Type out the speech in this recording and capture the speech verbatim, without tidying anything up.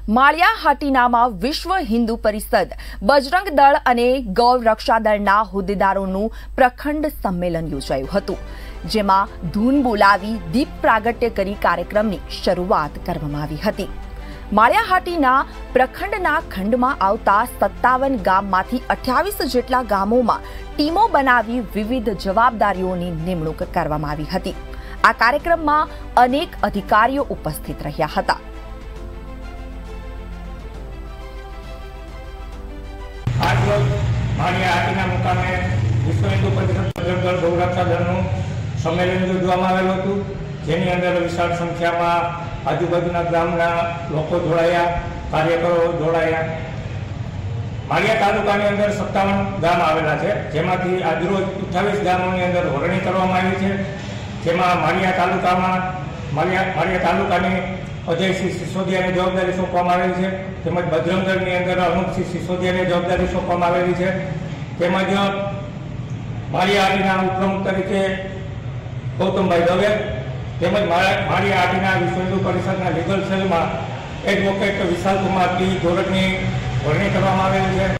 માળિયાહાટીનામાં વિશ્વ હિન્દુ પરિષદ, બજરંગ દળ અને ગૌ રક્ષા દળના હોદ્દેદારોનું પ્રખંડ સંમેલન યોજાયું હતું, જેમાં ધૂન બોલાવી દીપ પ્રાગટ્ય કરી કાર્યક્રમની શરૂઆત કરવામાં આવી હતી। માળિયાહાટીના પ્રખંડના ખંડમાં આવતા સત્તાવન ગામમાંથી અઠ્યાવીસ જેટલા ગામોમાં ટીમો બનાવી વિવિધ જવાબદારીઓની નિમણૂક કરવામાં આવી હતી। આ કાર્યક્રમમાં અનેક અધિકારીઓ ઉપસ્થિત રહ્યા હતા। आज रोज माळियाहाटीना मुकामे विश्व हिंदू परिषद बजरंग दल गौ रक्षा दळનું સંમેલન યોજવામાં આવેલું હતું, જેની અંદર વિશાળ સંખ્યામાં આજુબાજુના ગામના લોકો જોડાયા, કાર્યકરો જોડાયા। માળિયા તાલુકાની અંદર સત્તાવન ગામ આવેલા છે, જેમાંથી આજરોજ અઠ્યાવીસ ગામોની અંદર વરણી કરવામાં આવી છે, જેમાં માળિયા તાલુકામાં માળિયા માળિયા તાલુકાની અજયસિંહ સિસોદિયાની જવાબદારી સોંપવામાં આવેલી છે, તેમજ બજરંગ દળની અંદર અનુપસિંહ સિસોદિયાની જવાબદારી સોંપવામાં આવેલી છે, તેમજ માળિયાહાટીના ઉપપ્રમુખ તરીકે ગૌતમભાઈ દવે, તેમજ માળિયાહાટીના વિશ્વ હિન્દુ પરિષદના લીગલ સેલમાં એડવોકેટ વિશાલકુમાર પી ગોરખની વરણી કરવામાં આવેલી છે।